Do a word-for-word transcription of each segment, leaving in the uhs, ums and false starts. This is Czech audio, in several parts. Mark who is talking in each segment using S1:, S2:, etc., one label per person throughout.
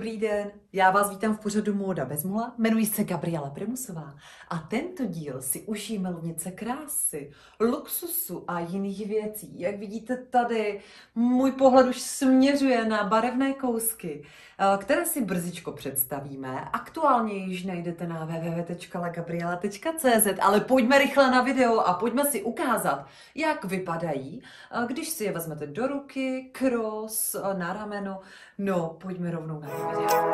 S1: Dobrý den, já vás vítám v pořadu Móda bez mula, jmenuji se Gabriela Primusová a tento díl si užijí milovnice krásy, luxusu a jiných věcí. Jak vidíte tady, můj pohled už směřuje na barevné kousky, které si brzičko představíme. Aktuálně již najdete na w w w tečka la gabriela tečka c z, ale pojďme rychle na video a pojďme si ukázat, jak vypadají, když si je vezmete do ruky, cross, na rameno. No, pojďme rovnou na video.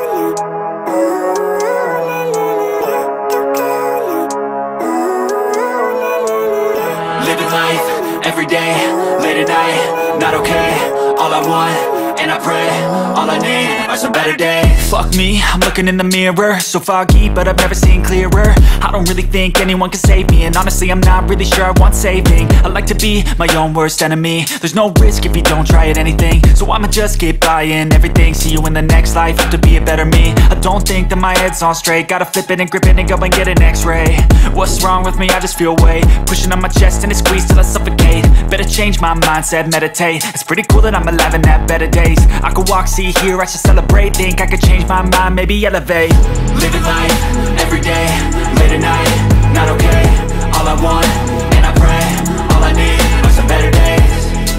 S2: Living life, every day, late at night, not okay, all I want, and I pray, all I need are some better days. Fuck me, I'm looking in the mirror, so foggy, but I've never seen clearer. I don't really think anyone can save me, and honestly I'm not really sure I want saving. I like to be my own worst enemy, there's no risk if you don't try at anything. So I'ma just keep buying everything, see you in the next life, have to be a better me. I don't think that my head's on straight, gotta flip it and grip it and go and get an x-ray. What's wrong with me, I just feel weight pushing on my chest and it squeezes till I suffocate. Better change my mindset, meditate. It's pretty cool that I'm alive and have better days. I could walk, see, hear, I should celebrate. Think I could change my mind, maybe elevate. Living life, every day, late at night, not okay. All I want, and I pray, all I need are some better days.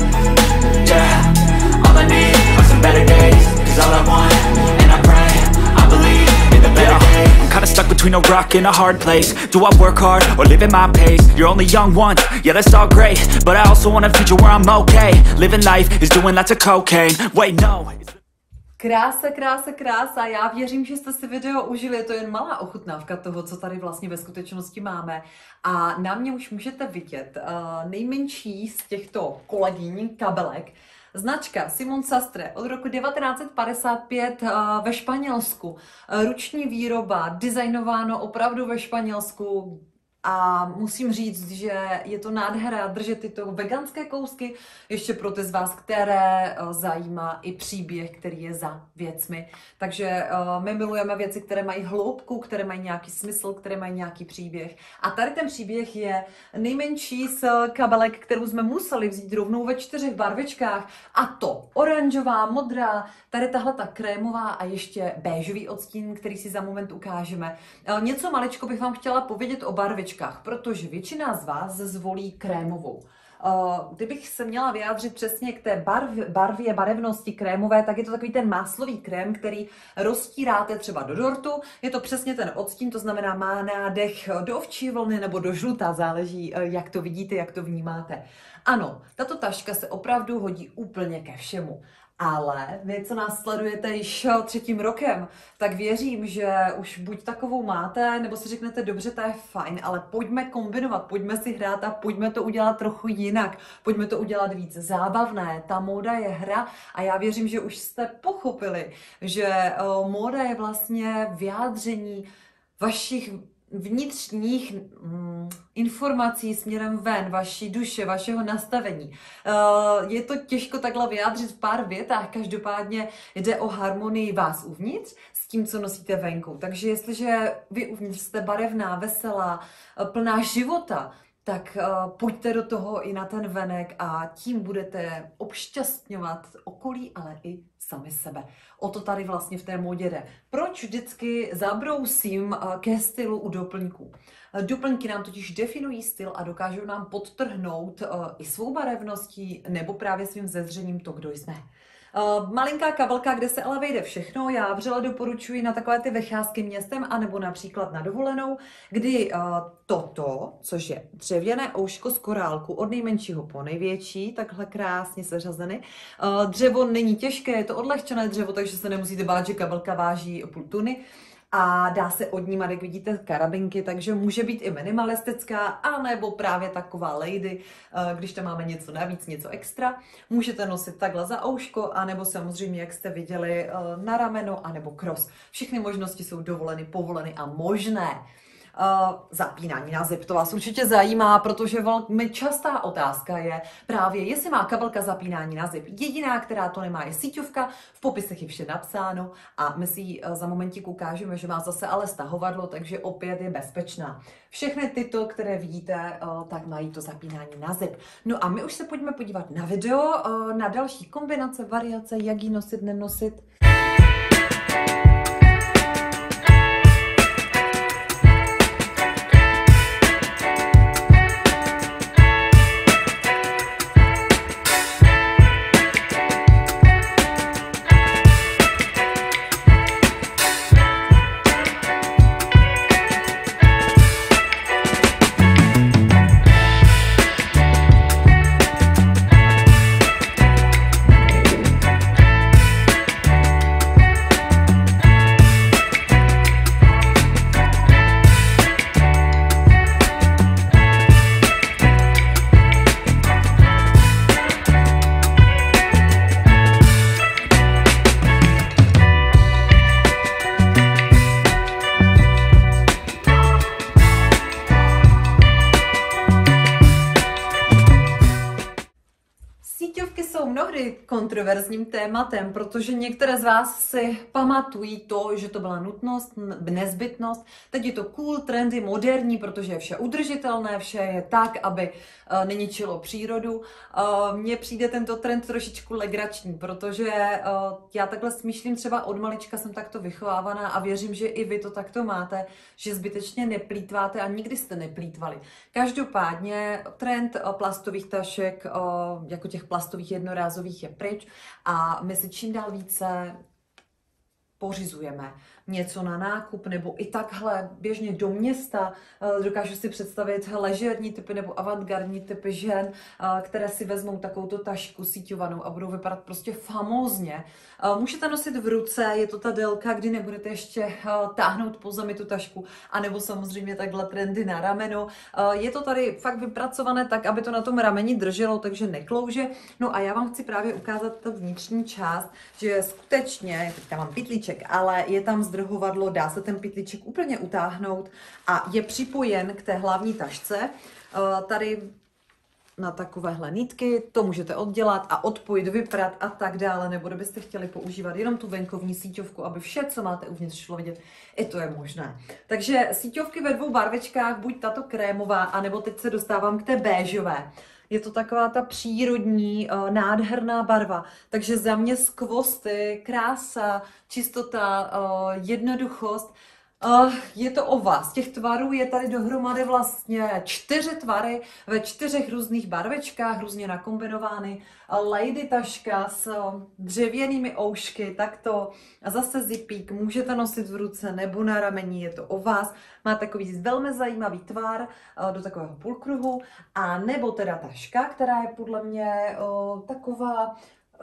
S2: Yeah, all I need are some better days. Cause all I want, and I pray, I believe in the better days. I'm kinda stuck between a rock and a hard place. Do I work hard or live at my pace? You're only young once, yeah that's all great, but I also want a future where I'm okay. Living life is doing lots of cocaine. Wait no.
S1: Krása, krása, krása. Já věřím, že jste si video užili. Je to jen malá ochutnávka toho, co tady vlastně ve skutečnosti máme. A na mě už můžete vidět uh, nejmenší z těchto kolegyň kabelek. Značka Simon Sastre od roku devatenáct set padesát pět uh, ve Španělsku. Uh, ruční výroba, designováno opravdu ve Španělsku. A musím říct, že je to nádhera držet tyto veganské kousky, ještě pro ty z vás, které uh, zajímá i příběh, který je za věcmi. Takže uh, my milujeme věci, které mají hloubku, které mají nějaký smysl, které mají nějaký příběh. A tady ten příběh je nejmenší z kabelek, kterou jsme museli vzít rovnou ve čtyřech barvičkách. A to oranžová, modrá, tady tahle ta krémová a ještě béžový odstín, který si za moment ukážeme. Uh, něco maličko bych vám chtěla povědět o barvičkách, protože většina z vás zvolí krémovou. Kdybych se měla vyjádřit přesně k té barvě, barvě, barevnosti krémové, tak je to takový ten máslový krém, který roztíráte třeba do dortu. Je to přesně ten odstín, to znamená má nádech do ovčí vlny nebo do žlutá, záleží, jak to vidíte, jak to vnímáte. Ano, tato taška se opravdu hodí úplně ke všemu. Ale vy, co nás sledujete již třetím rokem, tak věřím, že už buď takovou máte, nebo si řeknete, dobře, to je fajn, ale pojďme kombinovat, pojďme si hrát a pojďme to udělat trochu jinak. Pojďme to udělat víc zábavné. Ta móda je hra a já věřím, že už jste pochopili, že móda je vlastně vyjádření vašich vnitřních mm, informací směrem ven, vaší duše, vašeho nastavení. Uh, je to těžko takhle vyjádřit v pár větách, každopádně jde o harmonii vás uvnitř s tím, co nosíte venku. Takže jestliže vy uvnitř jste barevná, veselá, plná života, tak uh, pojďte do toho i na ten venek a tím budete obšťastňovat okolí, ale i sami sebe. O to tady vlastně v té módě jde. Proč vždycky zabrousím uh, ke stylu u doplňků? Uh, doplňky nám totiž definují styl a dokážou nám podtrhnout uh, i svou barevností nebo právě svým zezřením to, kdo jsme. Uh, malinká kabelka, kde se ale vejde všechno. Já vřele doporučuji na takové ty vycházky městem, anebo například na dovolenou, kdy uh, toto, což je dřevěné ouško z korálku od nejmenšího po největší, takhle krásně seřazeny. Uh, dřevo není těžké, je to odlehčené dřevo, takže se nemusíte bát, že kabelka váží půl tuny. A dá se odnímat, jak vidíte, karabinky, takže může být i minimalistická, anebo právě taková lady, když tam máme něco navíc, něco extra. Můžete nosit takhle za ouško, anebo samozřejmě, jak jste viděli, na rameno, anebo cross. Všechny možnosti jsou dovoleny, povoleny a možné. Uh, zapínání na zip, to vás určitě zajímá, protože velmi častá otázka je právě, jestli má kabelka zapínání na zip. Jediná, která to nemá, je síťovka, v popisech je vše napsáno a my si ji uh, za momentík ukážeme, že má zase ale stahovadlo, takže opět je bezpečná. Všechny tyto, které vidíte, uh, tak mají to zapínání na zip. No a my už se pojďme podívat na video, uh, na další kombinace, variace, jak ji nosit, nenosit. Mnohdy kontroverzním tématem, protože některé z vás si pamatují to, že to byla nutnost, nezbytnost. Teď je to cool, trendy, moderní, protože je vše udržitelné, vše je tak, aby uh, neničilo přírodu. Uh, Mně přijde tento trend trošičku legrační, protože uh, já takhle smýšlím, třeba od malička jsem takto vychovávaná a věřím, že i vy to takto máte, že zbytečně neplýtváte a nikdy jste neplýtvali. Každopádně trend uh, plastových tašek, uh, jako těch plastových jednorázových, je pryč a my si čím dál více pořizujeme něco na nákup nebo i takhle běžně do města. Dokážu si představit ležérní typy nebo avantgardní typy žen, které si vezmou takovouto tašku síťovanou a budou vypadat prostě famózně. Můžete nosit v ruce, je to ta délka, kdy nebudete ještě táhnout po zemi tu tašku, anebo samozřejmě takhle trendy na rameno. Je to tady fakt vypracované tak, aby to na tom rameni drželo, takže neklouže. No a já vám chci právě ukázat tu vnitřní část, že skutečně, teďka mám pytlíček, ale je tam zdrhovadlo, dá se ten pytlíček úplně utáhnout a je připojen k té hlavní tašce. Tady na takovéhle nitky, to můžete oddělat a odpojit, vyprat a tak dále, nebo kdybyste chtěli používat jenom tu venkovní síťovku, aby vše, co máte uvnitř, šlo vidět, i to je možné. Takže síťovky ve dvou barvečkách, buď tato krémová, anebo teď se dostávám k té béžové. Je to taková ta přírodní, nádherná barva, takže za mě skvosty, krása, čistota, jednoduchost. Je to o vás. Těch tvarů je tady dohromady vlastně čtyři tvary ve čtyřech různých barvečkách, různě nakombinovány. Lady taška s dřevěnými oušky, takto. A zase zipík, můžete nosit v ruce nebo na rameni, je to o vás. Má takový velmi zajímavý tvar do takového půlkruhu. A nebo teda taška, která je podle mě o, taková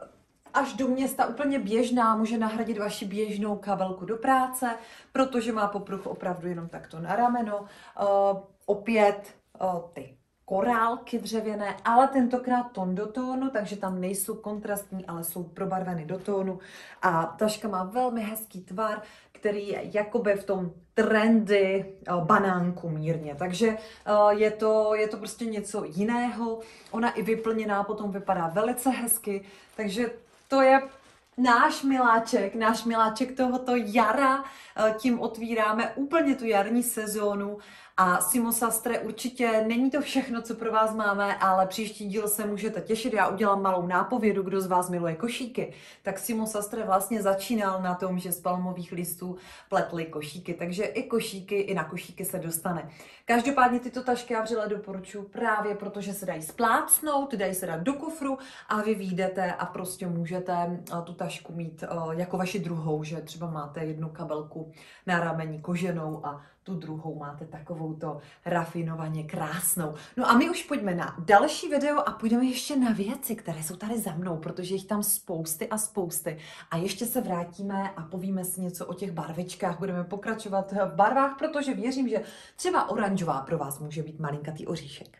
S1: až do města úplně běžná, může nahradit vaši běžnou kabelku do práce, protože má popruh opravdu jenom takto na rameno. Uh, opět uh, ty korálky dřevěné, ale tentokrát tón do tónu, takže tam nejsou kontrastní, ale jsou probarveny do tónu. A taška má velmi hezký tvar, který je jakoby v tom trendy uh, banánku mírně. Takže uh, je, to, je to prostě něco jiného. Ona i vyplněná potom vypadá velice hezky, takže to je náš miláček, náš miláček tohoto jara. Tím otvíráme úplně tu jarní sezónu. A Simo Sastre určitě není to všechno, co pro vás máme, ale příští díl se můžete těšit. Já udělám malou nápovědu, kdo z vás miluje košíky. Tak Simo Sastre vlastně začínal na tom, že z palmových listů pletli košíky, takže i košíky, i na košíky se dostane. Každopádně tyto tašky já vřele doporučuji právě protože se dají splácnout, dají se dát do kufru a vy vyjdete a prostě můžete tu tašku mít jako vaši druhou, že třeba máte jednu kabelku na rameni koženou a tu druhou máte takovouto rafinovaně krásnou. No a my už pojďme na další video a půjdeme ještě na věci, které jsou tady za mnou, protože jich tam spousty a spousty. A ještě se vrátíme a povíme si něco o těch barvičkách. Budeme pokračovat v barvách, protože věřím, že třeba oranžová pro vás může být malinkatý oříšek.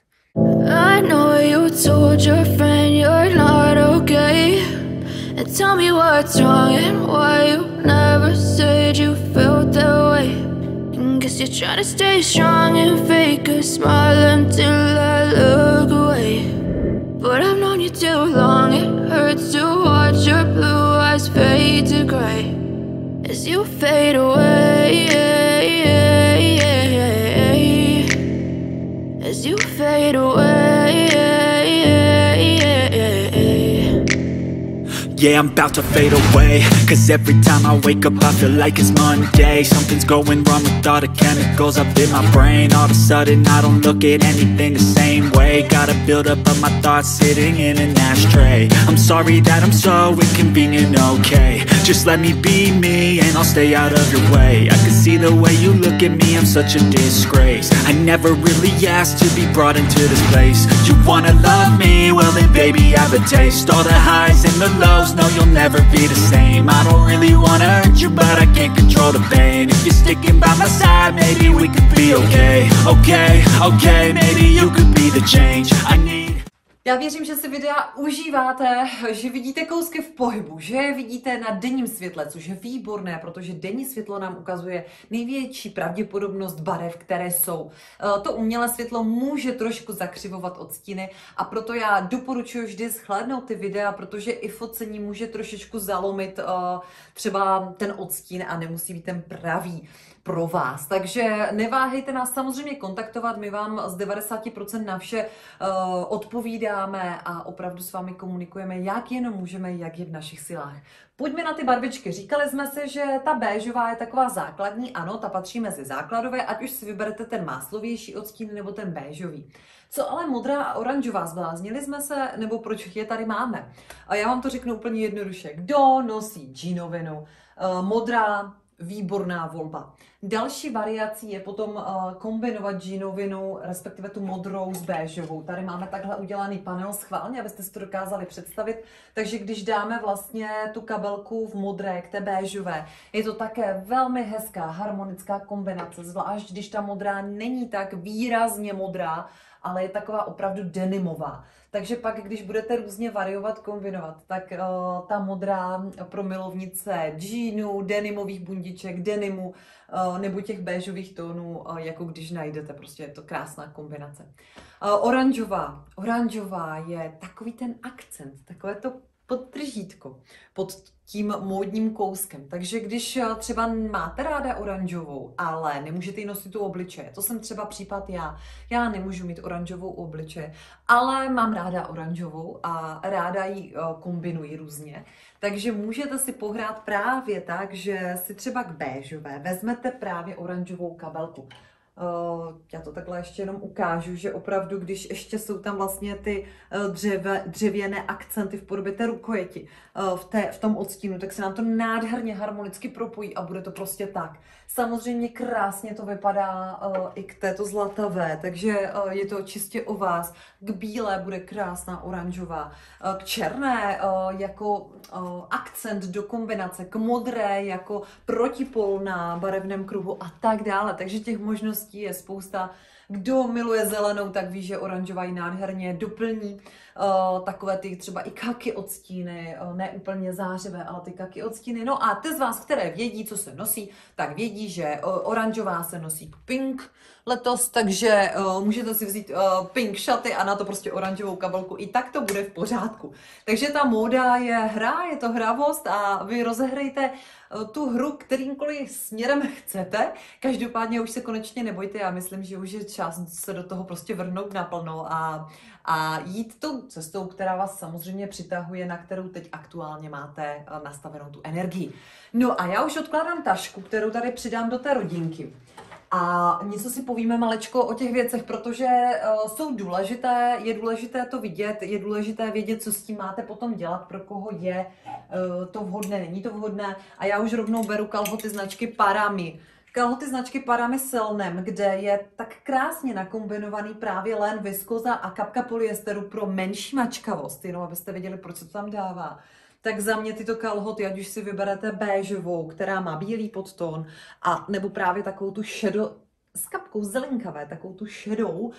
S3: I know you told your friend you're not okay. And tell me what's wrong and why you never said you felt that way. Guess you're trying to stay strong and fake a smile until I look away. But I've known you too long, it hurts to watch your blue eyes fade to grey as you fade away, as you fade away.
S2: Yeah, I'm about to fade away, cause every time I wake up I feel like it's Monday. Something's going wrong with all the chemicals up in my brain. All of a sudden I don't look at anything the same way. Gotta build up of my thoughts sitting in an ashtray. I'm sorry that I'm so inconvenient, okay. Just let me be me and I'll stay out of your way. I can see the way you look at me, I'm such a disgrace. I never really asked to be brought into this place. You wanna love me? Well then baby I have a taste. All the highs and the lows, no you'll never be the same. I don't really wanna hurt you but I can't control the pain. If you're sticking by my side, maybe we could be okay. Okay, okay, maybe you could be the change I need.
S1: Já věřím, že si videa užíváte, že vidíte kousky v pohybu, že je vidíte na denním světle, což je výborné, protože denní světlo nám ukazuje největší pravděpodobnost barev, které jsou. To umělé světlo může trošku zakřivovat odstíny a proto já doporučuji vždy shlédnout ty videa, protože i focení může trošičku zalomit třeba ten odstín a nemusí být ten pravý pro vás. Takže neváhejte nás samozřejmě kontaktovat, my vám z devadesát procent na vše uh, odpovídáme a opravdu s vámi komunikujeme, jak jenom můžeme, jak je v našich silách. Pojďme na ty barvičky. Říkali jsme si, že ta béžová je taková základní, ano, ta patří mezi základové, ať už si vyberete ten máslovější odstín nebo ten béžový. Co ale modrá a oranžová, zbláznili jsme se, nebo proč je tady máme? A já vám to řeknu úplně jednoduše. Kdo nosí džínovinu? Uh, modrá, výborná volba. Další variací je potom uh, kombinovat džínovinu, respektive tu modrou s béžovou. Tady máme takhle udělaný panel schválně, abyste si to dokázali představit. Takže když dáme vlastně tu kabelku v modré k té béžové, je to také velmi hezká harmonická kombinace, zvlášť když ta modrá není tak výrazně modrá, ale je taková opravdu denimová. Takže pak, když budete různě variovat, kombinovat, tak uh, ta modrá pro milovnice džínu, denimových bundiček, denimu uh, nebo těch béžových tónů, uh, jako když najdete, prostě je to krásná kombinace. Uh, oranžová. Oranžová je takový ten akcent, takové to podtržítko pod tím módním kouskem. Takže když třeba máte ráda oranžovou, ale nemůžete ji nosit u obličeje, to jsem třeba případ já. Já nemůžu mít oranžovou u obličeje, ale mám ráda oranžovou a ráda ji kombinuji různě. Takže můžete si pohrát právě tak, že si třeba k béžové vezmete právě oranžovou kabelku. Uh, já to takhle ještě jenom ukážu, že opravdu, když ještě jsou tam vlastně ty uh, dřeve, dřevěné akcenty v podobě té rukojeti uh, v, té, v tom odstínu, tak se nám to nádherně harmonicky propojí a bude to prostě tak. Samozřejmě krásně to vypadá uh, i k této zlatavé, takže uh, je to čistě o vás. K bílé bude krásná oranžová, uh, k černé uh, jako uh, akcent do kombinace, k modré jako protipol na barevném kruhu a tak dále. Takže těch možností je spousta. Kdo miluje zelenou, tak ví, že oranžová ji nádherně doplní. Uh, takové ty třeba i kaky odstíny, uh, ne úplně zářivé, ale ty kaky odstíny. No a ty z vás, které vědí, co se nosí, tak vědí, že uh, oranžová se nosí pink letos, takže uh, můžete si vzít uh, pink šaty a na to prostě oranžovou kabelku. I tak to bude v pořádku. Takže ta móda je hra, je to hravost a vy rozehrejte uh, tu hru kterýmkoliv směrem chcete. Každopádně už se konečně nebojte, já myslím, že už je čas se do toho prostě vrhnout naplno a, a jít tou cestou, která vás samozřejmě přitahuje, na kterou teď aktuálně máte uh, nastavenou tu energii. No a já už odkládám tašku, kterou tady přidám do té rodinky. A něco si povíme malečko o těch věcech, protože uh, jsou důležité, je důležité to vidět, je důležité vědět, co s tím máte potom dělat, pro koho je uh, to vhodné, není to vhodné. A já už rovnou beru kalhoty značky Parami. Kalhoty značky Parami Selnem, kde je tak krásně nakombinovaný právě len, viskoza a kapka polyesteru pro menší mačkavost, jenom abyste věděli, proč se to tam dává. Tak za mě tyto kalhoty, ať už si vyberete béžovou, která má bílý podtón, a nebo právě takovou tu šedo, s kapkou zelenkavé, takovou tu šedou uh,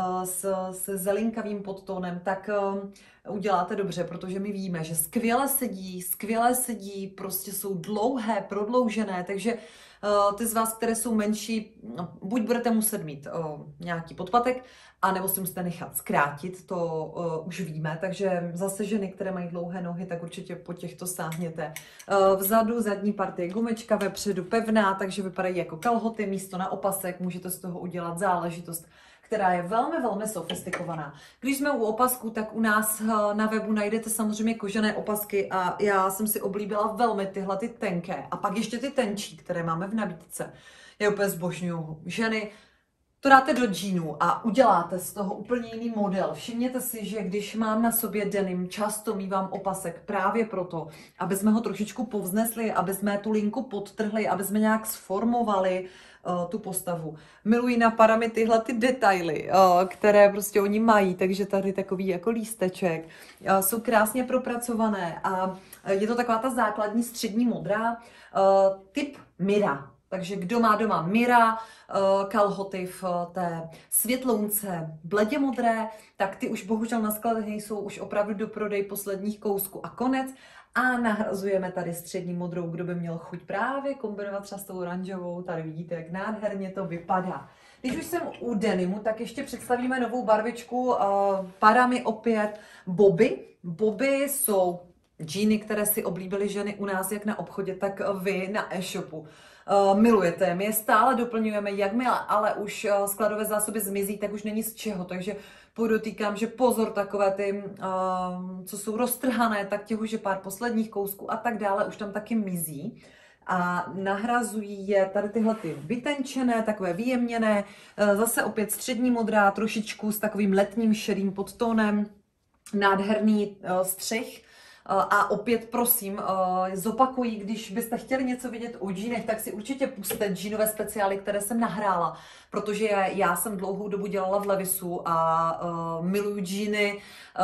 S1: s, se zelinkavým podtónem, tak uh, uděláte dobře, protože my víme, že skvěle sedí, skvěle sedí, prostě jsou dlouhé, prodloužené, takže uh, ty z vás, které jsou menší, no, buď budete muset mít uh, nějaký podpatek, a nebo si musíte nechat zkrátit, to uh, už víme, takže zase ženy, které mají dlouhé nohy, tak určitě po těchto sáhněte. Uh, vzadu zadní partie gumečka, vepředu pevná, takže vypadají jako kalhoty, místo na opasek, můžete z toho udělat záležitost, která je velmi, velmi sofistikovaná. Když jsme u opasků, tak u nás na webu najdete samozřejmě kožené opasky a já jsem si oblíbila velmi tyhle ty tenké a pak ještě ty tenčí, které máme v nabídce. Já úplně zbožňuju. Ženy, to dáte do džínu a uděláte z toho úplně jiný model. Všimněte si, že když mám na sobě denim, často mívám opasek právě proto, aby jsme ho trošičku povznesli, aby jsme tu linku podtrhli, aby jsme nějak sformovali uh, tu postavu. Miluji na parami tyhle ty detaily, uh, které prostě oni mají, takže tady takový jako lísteček. Uh, jsou krásně propracované a je to taková ta základní střední modrá, uh, typ Mira. Takže kdo má doma Mira, kalhoty v té světlounce bledě modré, tak ty už bohužel na skladech nejsou, už opravdu do prodej posledních kousků a konec. A nahrazujeme tady střední modrou, kdo by měl chuť právě kombinovat třeba s tou oranžovou. Tady vidíte, jak nádherně to vypadá. Když už jsem u denimu, tak ještě představíme novou barvičku. Parami opět Bobby. Bobby jsou džíny, které si oblíbily ženy u nás jak na obchodě, tak vy na e-shopu. Uh, milujete, my je stále doplňujeme, jakmile ale už uh, skladové zásoby zmizí, tak už není z čeho, takže podotýkám, že pozor, takové ty, uh, co jsou roztrhané, tak těch už je pár posledních kousků a tak dále, už tam taky mizí a nahrazují je tady tyhle ty vytenčené, takové vyjemněné, uh, zase opět střední modrá, trošičku s takovým letním šedým podtónem, nádherný uh, střih. A opět prosím, zopakuji, když byste chtěli něco vidět o džínech, tak si určitě pusťte džínové speciály, které jsem nahrála, protože já jsem dlouhou dobu dělala v Levisu a uh, miluju džíny,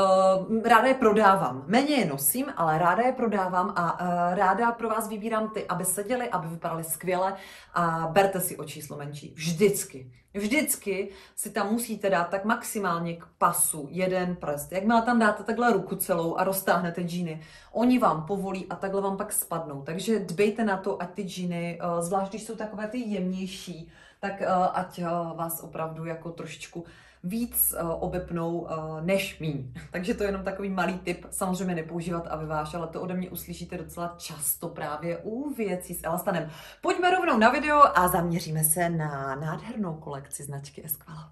S1: uh, ráda je prodávám. Méně je nosím, ale ráda je prodávám a uh, ráda pro vás vybírám ty, aby seděly, aby vypadaly skvěle a berte si o číslo menší. Vždycky. Vždycky si tam musíte dát tak maximálně k pasu jeden prst. Jakmile tam dáte takhle ruku celou a roztáhnete džíny, oni vám povolí a takhle vám pak spadnou. Takže dbejte na to, ať ty džíny, zvlášť když jsou takové ty jemnější, tak ať vás opravdu jako trošičku víc obepnou než míň. Takže to je jenom takový malý tip, samozřejmě nepoužívat a vyváž, ale to ode mě uslyšíte docela často právě u věcí s elastanem. Pojďme rovnou na video a zaměříme se na nádhernou kolekci značky Esquela.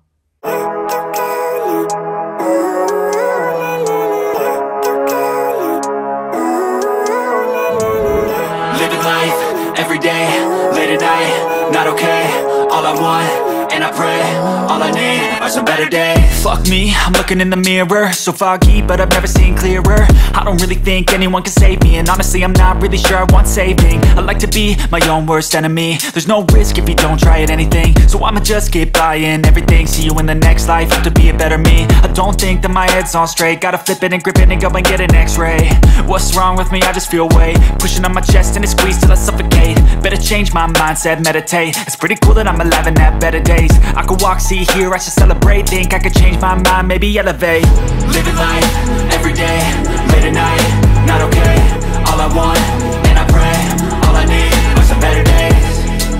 S2: Living life, every day, late at night, not okay, all I want. And I pray, all I need are some better days. Fuck me, I'm looking in the mirror, so foggy, but I've never seen clearer. I don't really think anyone can save me, and honestly I'm not really sure I want saving. I like to be my own worst enemy. There's no risk if you don't try at anything, so I'ma just keep buying everything. See you in the next life, have to be a better me. I don't think that my head's on straight, gotta flip it and grip it and go and get an x-ray. What's wrong with me? I just feel weight pushing on my chest and it squeezes till I suffocate. Better change my mindset, meditate. It's pretty cool that I'm alive and have better days. I could walk, see, hear, I should celebrate. Think I could change my mind, maybe elevate. Living life, every day, late at night, not okay. All I want, and I pray, all I need are some better days.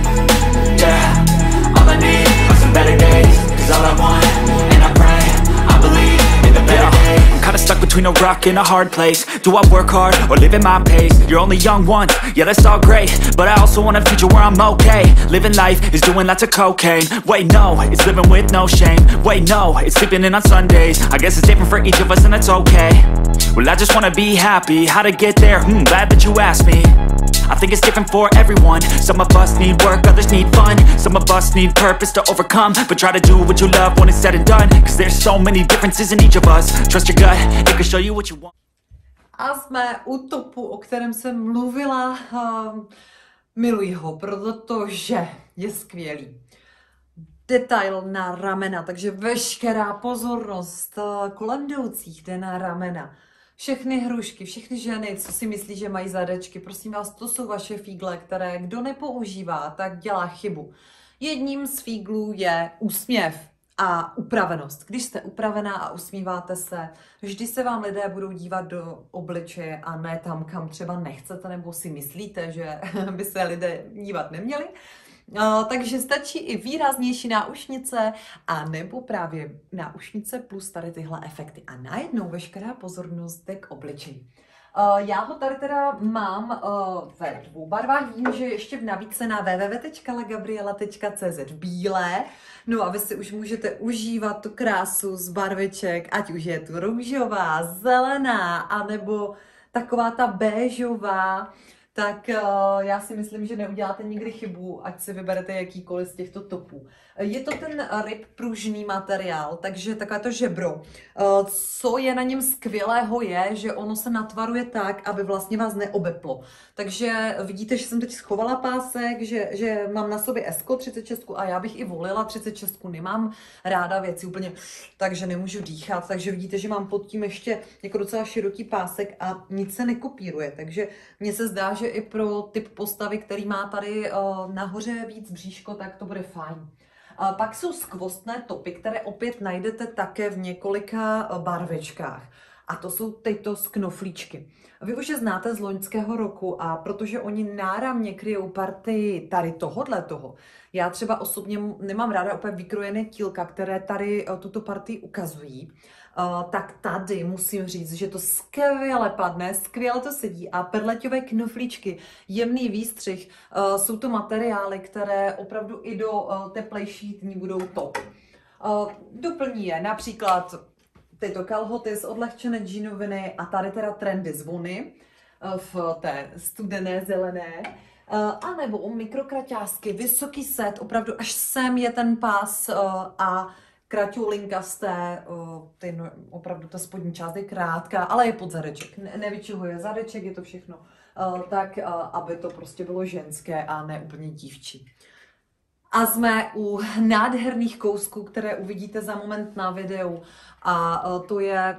S2: Yeah, all I need are some better days. Cause all I want, and I pray, I believe in the better days. I'm kinda stuck between a rock and a hard place. Do I work hard or live at my pace? You're only young once, yeah that's all great, but I also want a future where I'm okay. Living life is doing lots of cocaine. Wait no, it's living with no shame. Wait no, it's sleeping in on Sundays. I guess it's different for each of us and that's okay. Well I just wanna be happy, how to get there? Hmm, glad that you asked me. I think it's different for everyone. Some of us need work, others need fun. Some of us need purpose to overcome, but try to do what you love when it's said and done. Cause there's so many differences in each of us. Trust your gut, it can show you what you want.
S1: A jsme u topu, o kterém jsem mluvila. Um, miluji ho, protože je skvělý. Detail na ramena, takže veškerá pozornost kolem jdoucích jde na ramena. Všechny hrušky, všechny ženy, co si myslí, že mají zadečky, prosím vás, to jsou vaše fígle, které kdo nepoužívá, tak dělá chybu. Jedním z fíglů je úsměv a upravenost. Když jste upravená a usmíváte se, vždy se vám lidé budou dívat do obličeje a ne tam, kam třeba nechcete nebo si myslíte, že by se lidé dívat neměli. Uh, takže stačí i výraznější náušnice a nebo právě náušnice plus tady tyhle efekty. A najednou veškerá pozornost jde k obličeji. Uh, já ho tady teda mám uh, ve dvou barvách, vím, že ještě v nabídce na w w w tečka la gabriela tečka c z v bílé, no a vy si už můžete užívat tu krásu z barviček, ať už je tu růžová, zelená, anebo taková ta béžová, tak uh, já si myslím, že neuděláte nikdy chybu, ať si vyberete jakýkoliv z těchto topů. Je to ten ryb pružný materiál, takže takové to žebro. Uh, co je na něm skvělého je, že ono se natvaruje tak, aby vlastně vás neobeplo. Takže vidíte, že jsem teď schovala pásek, že, že mám na sobě esko třicet šest a já bych i volila třicet šest, nemám ráda věci úplně, takže nemůžu dýchat, takže vidíte, že mám pod tím ještě jako docela široký pásek a nic se nekopíruje, takže mně se zdá, že i pro typ postavy, který má tady uh, nahoře víc bříško, tak to bude fajn. Uh, pak jsou skvostné topy, které opět najdete také v několika uh, barvečkách. A to jsou tyto z knoflíčky. Vy už je znáte z loňského roku a protože oni náramně kryjou partii tady tohodle toho, já třeba osobně nemám ráda úplně vykrojené tílka, které tady uh, tuto partii ukazují, Uh, tak tady musím říct, že to skvěle padne, skvěle to sedí a perleťové knoflíčky, jemný výstřih, uh, jsou to materiály, které opravdu i do uh, teplejších dní budou top. Uh, doplní je například tyto kalhoty z odlehčené džínoviny a tady teda trendy zvony uh, v té studené zelené. Uh, a nebo u mikrokraťásky, vysoký set, opravdu až sem je ten pás uh, a kraťoulinkasté, ty no, opravdu ta spodní část je krátká, ale je pod zadeček, ne, nevyčihuje zadeček, je to všechno uh, tak, uh, aby to prostě bylo ženské a ne úplně dívčí. A jsme u nádherných kousků, které uvidíte za moment na videu a uh, to je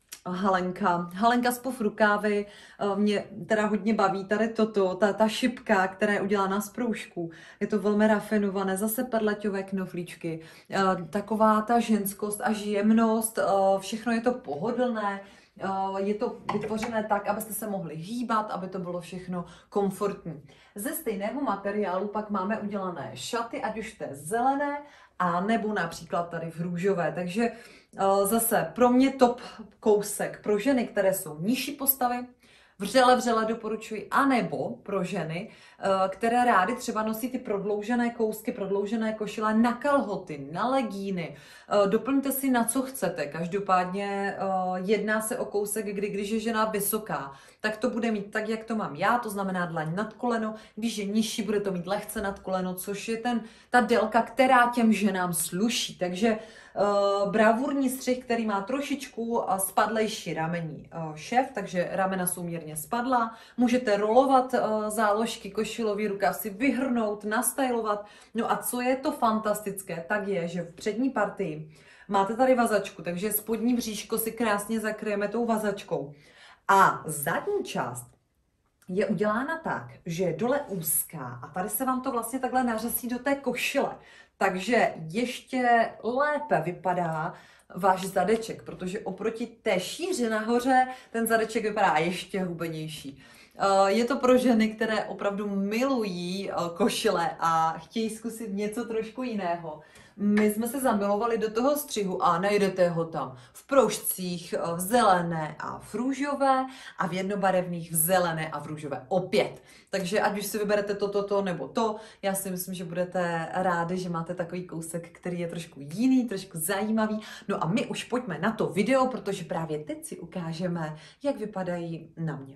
S1: Halenka. Halenka z puf rukávy, mě teda hodně baví tady toto, ta, ta šipka, která je udělána z proužků. Je to velmi rafinované, zase perleťové knoflíčky. Taková ta ženskost a jemnost, všechno je to pohodlné, je to vytvořené tak, abyste se mohli hýbat, aby to bylo všechno komfortní. Ze stejného materiálu pak máme udělané šaty, ať už té zelené, a nebo například tady v růžové. Takže zase pro mě top kousek pro ženy, které jsou nižší postavy, vřele, vřele doporučuji, anebo pro ženy, které rády třeba nosí ty prodloužené kousky, prodloužené košile na kalhoty, na legíny. Doplňte si na co chcete. Každopádně jedná se o kousek, kdy když je žena vysoká, tak to bude mít tak, jak to mám já, to znamená dlaň nad koleno. Když je nižší, bude to mít lehce nad koleno, což je ten, ta délka, která těm ženám sluší. Takže Uh, bravurní střih, který má trošičku uh, spadlejší ramení uh, šev, takže ramena jsou mírně spadlá. Můžete rolovat uh, záložky, košilový rukáv si vyhrnout, nastylovat. No a co je to fantastické, tak je, že v přední partii máte tady vazačku, takže spodní bříško si krásně zakryjeme tou vazačkou. A zadní část je udělána tak, že je dole úzká a tady se vám to vlastně takhle nařasí do té košile. Takže ještě lépe vypadá váš zadeček, protože oproti té šíři nahoře ten zadeček vypadá ještě hubenější. Je to pro ženy, které opravdu milují košile a chtějí zkusit něco trošku jiného. My jsme se zamilovali do toho střihu a najdete ho tam v proužcích, v zelené a v růžové a v jednobarevných v zelené a v růžové opět. Takže ať už si vyberete toto, to, to nebo to, já si myslím, že budete rádi, že máte takový kousek, který je trošku jiný, trošku zajímavý. No a my už pojďme na to video, protože právě teď si ukážeme, jak vypadají na mě.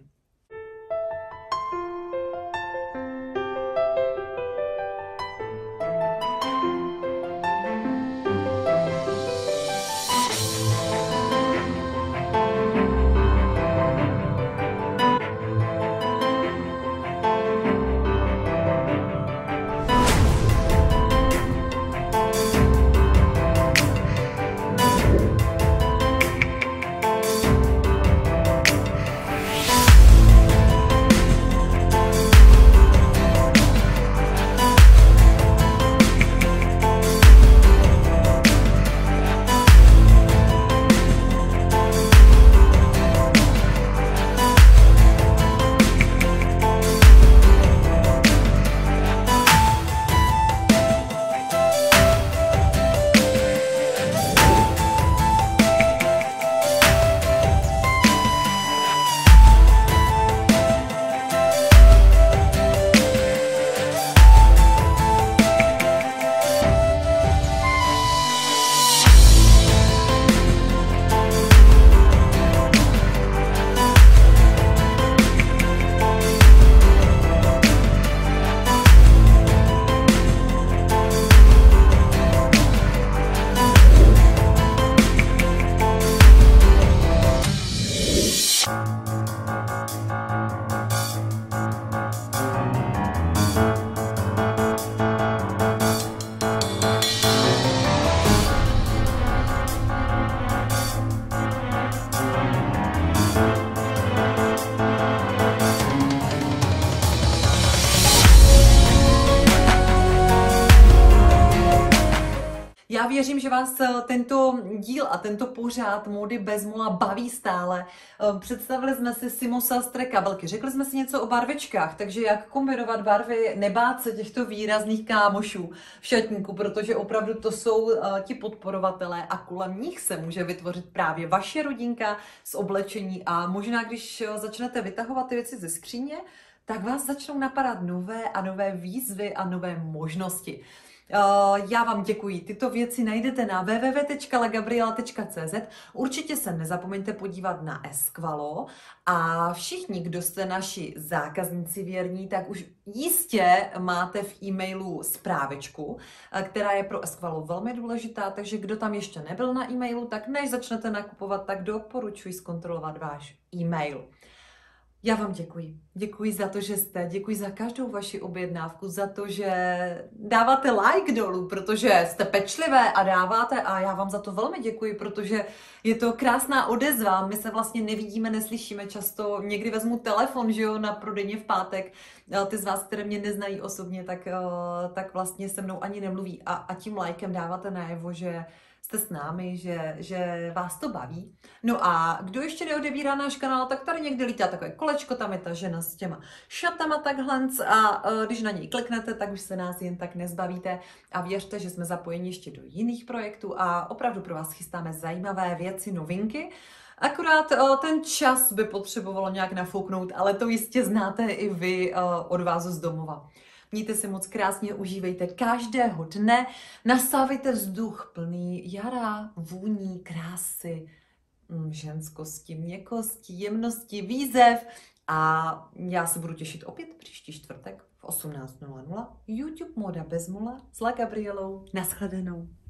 S1: Já věřím, že vás tento díl a tento pořád Módy bez mola baví stále. Představili jsme si Simo Sastre kabelky, řekli jsme si něco o barvičkách, takže jak kombinovat barvy, nebát se těchto výrazných kámošů v šatníku, protože opravdu to jsou ti podporovatelé a kolem nich se může vytvořit právě vaše rodinka z oblečení a možná, když začnete vytahovat ty věci ze skříně, tak vás začnou napadat nové a nové výzvy a nové možnosti. Já vám děkuji. Tyto věci najdete na w w w tečka la gabriela tečka c z. Určitě se nezapomeňte podívat na Eskvalo a všichni, kdo jste naši zákazníci věrní, tak už jistě máte v e-mailu zprávečku, která je pro Eskvalo velmi důležitá, takže kdo tam ještě nebyl na e-mailu, tak než začnete nakupovat, tak doporučuji zkontrolovat váš e-mail. Já vám děkuji. Děkuji za to, že jste, děkuji za každou vaši objednávku, za to, že dáváte like dolů, protože jste pečlivé a dáváte a já vám za to velmi děkuji, protože je to krásná odezva. My se vlastně nevidíme, neslyšíme často. Někdy vezmu telefon, že jo, na prodejně v pátek. Ty z vás, které mě neznají osobně, tak, tak vlastně se mnou ani nemluví a, a tím lajkem dáváte najevo, že jste s námi, že, že vás to baví. No a kdo ještě neodebírá náš kanál, tak tady někde lítá takové kolečko, tam je ta žena s těma šatama takhle a když na něj kliknete, tak už se nás jen tak nezbavíte a věřte, že jsme zapojeni ještě do jiných projektů a opravdu pro vás chystáme zajímavé věci, novinky. Akorát ten čas by potřebovalo nějak nafouknout, ale to jistě znáte i vy od vás z domova. Mějte se moc krásně, užívejte každého dne, nasávejte vzduch plný jara, vůní, krásy, ženskosti, měkkosti, jemnosti, výzev a já se budu těšit opět příští čtvrtek v osmnáct nula nula. YouTube Móda bez mola s La Gabrielou. Naschledanou.